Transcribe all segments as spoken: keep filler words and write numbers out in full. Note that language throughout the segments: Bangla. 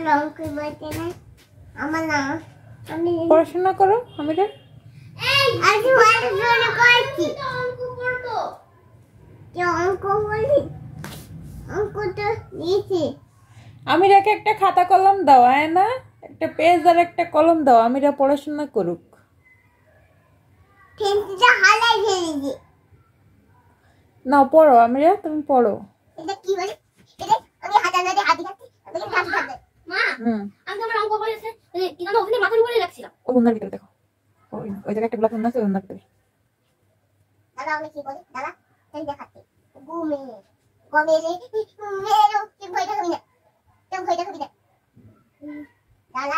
অঙ্ক বলতে না আমার না আমি পড়াশোনা করো আমিরা আজ পড়াশোনা করছি অঙ্ক পড়বো কি অঙ্ক বলি অঙ্ক তো দিয়েছি আমিরাকে একটা খাতা কলম দাও আয় না একটা পেজ আর একটা কলম দাও আমিরা পড়াশোনা করুক পেন্সিলটা হালাই ফেলেছি নাও পড়ো আমিরা তুমি পড়ো এটা কি বলে এটা আমি হাতে নাতে হাতে খাচ্ছি আমি হাতে খাচ্ছি মা হুম আমি তোমার অঙ্ক বলেছে কি না ওখানে মাথার উপরে রাখছিলাম ও বন্ধার ভিতরে দেখো ওই ওই জায়গায় একটা গোলাপ ফুল আছে ওই বন্ধার ভিতরে দাদা আমি কি বলি দাদা এই দেখাচ্ছি ঘুমে গমেলে মেরো কি ভয়টা খাবি না কেউ ভয়টা খাবি না দাদা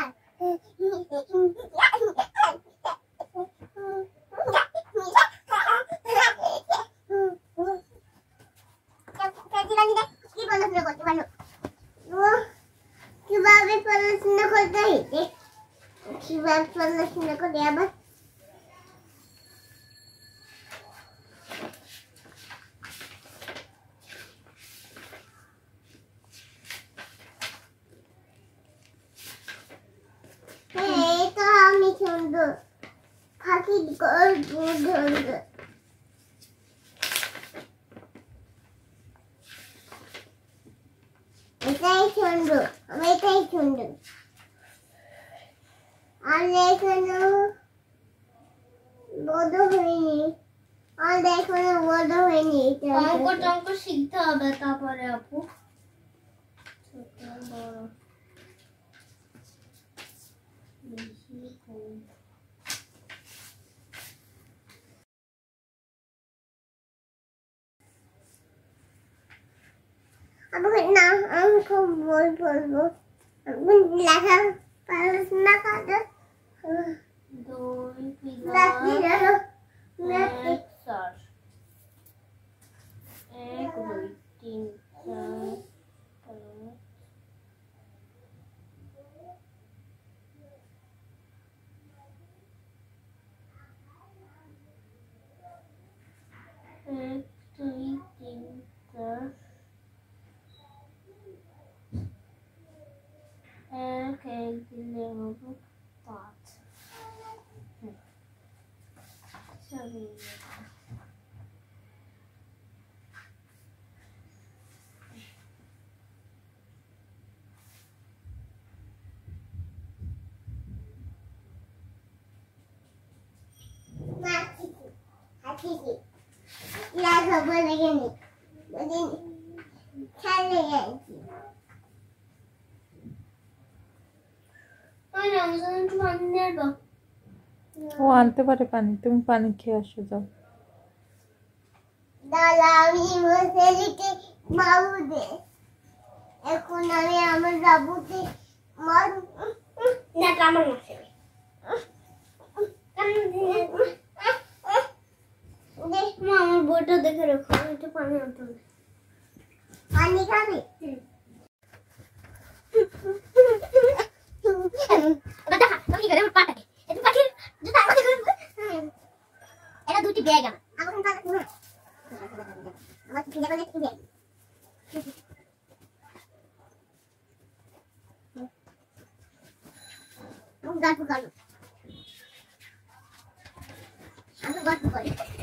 কিভাবে পড়াশোনা করতে হয় কিভাবে পড়াশোনা করে আবার এটা আমি সুন্দর ফাঁকি করবো সুন্দর এটাই সুন্দর আমি এটাই সুন্দর আর এখানে বড় হয়নি আর এখানে বড় হয়নি অঙ্ক টঙ্ক শিখতে হবে তারপরে আপু ছোট বড় বেশি কম আমি না অঙ্ক বই বলবো আমি লেখা পড়াশোনা করতে দুই এক চার এক দুই তিন চার এক দুই তিন চার এক এক দিলে হবে পাঁচ সরি লেখা বলে গেলি খেলে গেছি ও আনতে পারে পানি তুমি পানি খেয়ে আসো যাও দাদা আমি মুসলিকে মারু দে এখন আমি আমার বাবুকে মারু না কামড় মারছে মা আমার বইটা দেখে রাখো একটু পানি আনতে হবে পানি খাবি দাদা তুমি কি করে আমার পাটাকে একটু পাখি জুতা আমাকে এটা দুটি ব্যাগ আমার আমার কাছে না আমার ভিজা করে একটু ব্যাগ আমি গাছ গাছ আমি গাছ গাছ